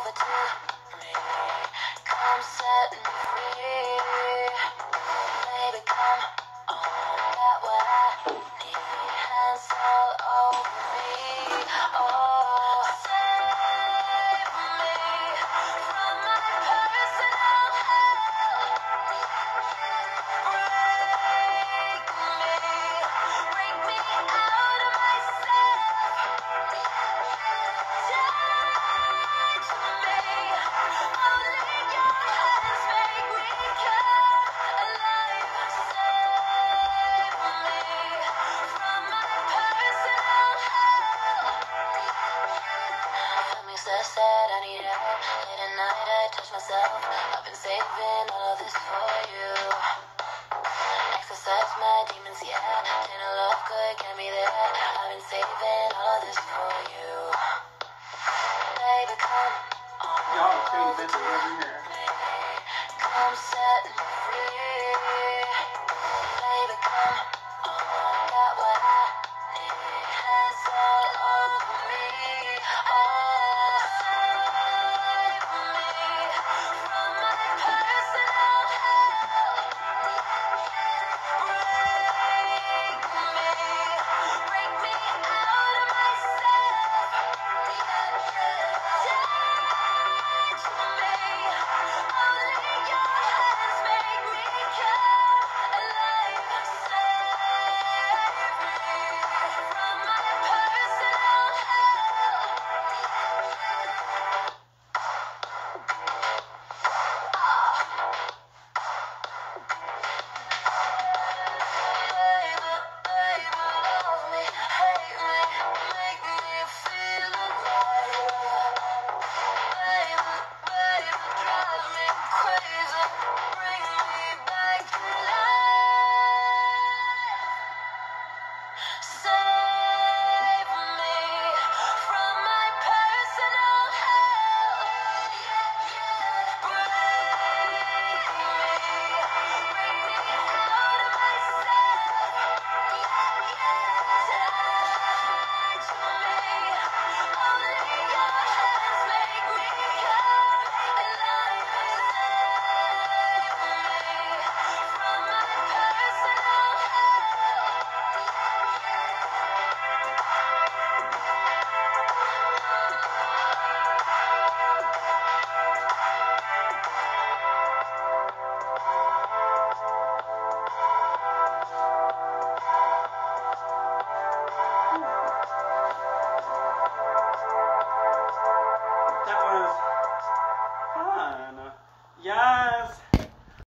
over to me. Come set me free. Baby, come on, got what I need. Hands all over me. Oh, save me from my personal hell. Break me out of myself. Touch me. Only your hands make me come alive. Save me from my personal hell. Got me so sad, I need help. Late at night, I touch myself. I've been saving all of this for you. Exercise my demons, yeah. Turn a love good, get me there. I've been saving all of this for you. Baby, come on. Y'all change this every year.